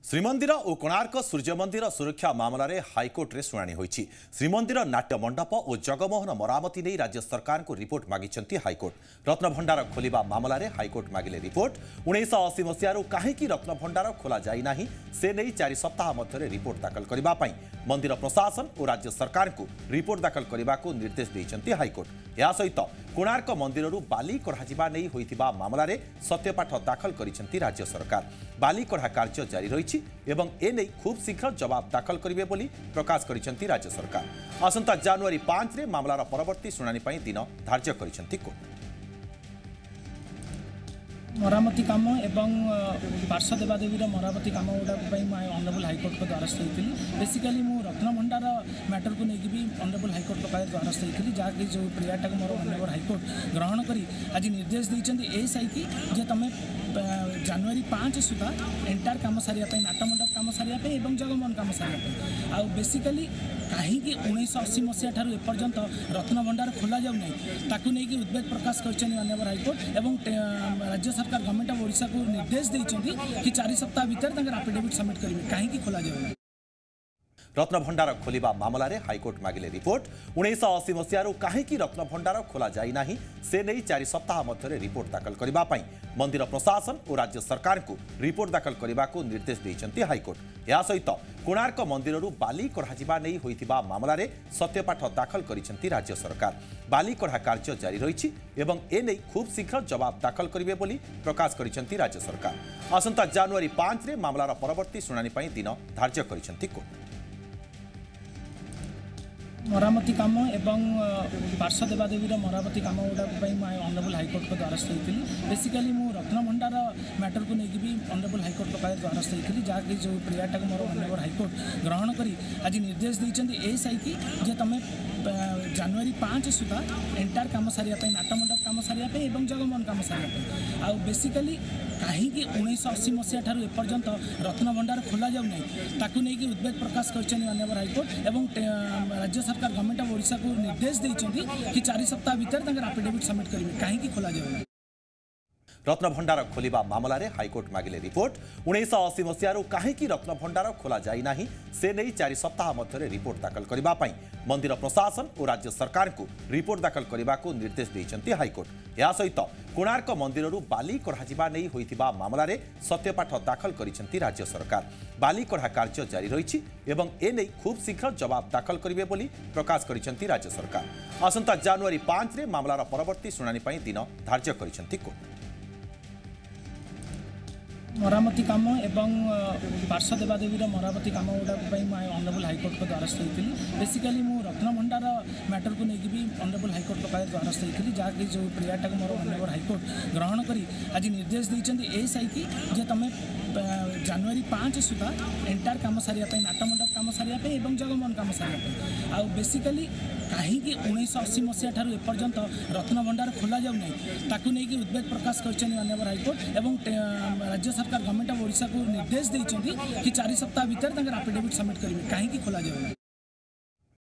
श्रीमंदिर और कोणार्क सूर्य मंदिर सुरक्षा मामला रे हाईकोर्ट रे शुणाणी होईछि। श्रीमंदिर नाट्य मंडप और जगमोहन मरामती नहीं राज्य सरकार को रिपोर्ट मागिछंती हाईकोर्ट। रत्नभंडार खोलिबा मामला रे हाईकोर्ट मागिले रिपोर्ट। 1980 मसीहारू काहेकि रत्नभंडार खोला जाई नाही से नहीं 4 सप्ताह मध्य रिपोर्ट दाखल करबा पई मंदिर प्रशासन और राज्य सरकार को रिपोर्ट दाखल करबा को निर्देश दैछंती हाईकोर्ट। या सहित कोणार्क मंदिर बाली कढ़ा नहीं होइतिबा मामला रे सत्यपाठ दाखल करिसेंती राज्य सरकार। बाली कढ़ा कार्य जारी रही एवं एने खूब शीघ्र जवाब दाखल करेंगे बोली प्रकाश करिसेंती राज्य सरकार। आसंता जनवरी 5 रे मामलार परवर्ती शुणाणी पई दिन धार्य करिसेंती कोर्ट। मरामती काम एवं पार्श्व देवादेवी मरामती काम गुड़ा ऑनरेबल हाईकोर्ट को द्वारस्थ होती। बेसिकली मु रत्नभंडार मैटर को लेकिन भी ऑनरेबल हाईकोर्ट को द्वारस्थ होती जहाँकि जो प्रियाटा को मोर ऑनरेबल हाईकोर्ट ग्रहण करी आज निर्देश देते एसआई की जे तुम जनवरी 5 सुधा एंटायर कम सारे नाटमंडप कम सारे जगमोहन कम सारे आ बेसिकली कहीं 1980 मसीहा ठारू एपर्यंत रत्नभंडार खोल जाऊना ताकू नहीं उद्वेग प्रकाश कर माननीय हाईकोर्ट एवं राज्य सरकार गवर्नमेंट ऑफ ओडिशा को निर्देश देते कि 4 सप्ताह भीतर एफिडेविट सबमिट करेंगे कहीं खोल जाऊना। रत्नभंडार खोलिबा मामला रे हाईकोर्ट मागिले रिपोर्ट। 1980 मसीहारू काहेकि रत्नभंडार खोला जाई नाही से नहीं 4 सप्ताह मध्य रिपोर्ट दाखल करबा पई मंदिर प्रशासन और राज्य सरकार को रिपोर्ट दाखल करबा को निर्देश दैछंती हाईकोर्ट। या सहित कोणार्क मंदिर बाली कढ़ा नहीं होइतिबा मामला रे सत्यपाठ दाखल करिसेंती राज्य सरकार। बाली कढ़ा कार्य जारी रही एवं एने खूब शीघ्र जवाब दाखल करेंगे बोली प्रकाश करिसेंती राज्य सरकार। आसंता जनवरी 5 रे मामलार परवर्ती शुणाणी पई दिन धार्य करिसेंती कोर्ट। मरामती काम एवं पार्श्व देवादेवी मरामती काम गुड़ा ऑनरेबल हाईकोर्ट को द्वारस्थ होती। बेसिकली मु रत्नभंडार मैटर को लेकिन भी ऑनरेबल हाईकोर्ट को द्वारस्थ होती जहाँकि जो प्रियाटा को मोर ऑनरेबल हाईकोर्ट ग्रहण करी आज निर्देश देते एसआई की जे तुम जनवरी 5 सुधा एंटायर कम सारे नाटमंडप कम सारे जगमोहन कम सारे आ बेसिकली कहीं 1980 मसीहा ठारू एपर्यंत रत्नभंडार खोल जाऊना ताकू नहीं उद्वेग प्रकाश कर माननीय हाईकोर्ट एवं राज्य सरकार गवर्नमेंट ऑफ ओडिशा को निर्देश देते कि 4 सप्ताह भीतर एफिडेविट सबमिट करेंगे कहीं खोल जाऊना। रत्नभंडार खोलिबा मामला रे हाईकोर्ट मागिले रिपोर्ट। 1980 मसीहारू काहेकि रत्नभंडार खोला जाई नाही से नहीं 4 सप्ताह मध्य रिपोर्ट दाखल करबा पई मंदिर प्रशासन और राज्य सरकार को रिपोर्ट दाखल करबा को निर्देश दैछंती हाईकोर्ट। या सहित कोणार्क मंदिर बाली कढ़ा नहीं होइतिबा मामला रे सत्यपाठ दाखल करिसेंती राज्य सरकार। बाली कढ़ा कार्य जारी रही एवं एने खूब शीघ्र जवाब दाखल करेंगे बोली प्रकाश करिसेंती राज्य सरकार। आसंता जनवरी 5 रे मामलार परवर्ती शुणाणी पई दिन धार्य करिसेंती कोर्ट। मरामती काम एवं पार्श्व देवादेवी मरामती काम गुड़ा ऑनरेबल हाईकोर्ट को द्वारस्थ होती। बेसिकली मु रत्नभंडार मैटर को लेकिन भी ऑनरेबल हाईकोर्ट को द्वारस्थ होती जहाँकि जो प्रियाटा को मोर ऑनरेबल हाईकोर्ट ग्रहण करी आज निर्देश देते एसआई की जे तुम जनवरी 5 सुधा एंटायर कम सारे नाटमंडप कम सारे जगमोहन कम सारे आ बेसिकली कहीं 1980 मसीहा ठारू एपर्यंत रत्नभंडार खोल जाऊना ताकू नहीं उद्वेग प्रकाश कर माननीय हाईकोर्ट एवं राज्य सरकार गवर्नमेंट ऑफ ओडिशा को निर्देश देते कि 4 सप्ताह भीतर एफिडेविट सबमिट करेंगे कहीं खोल जाऊना।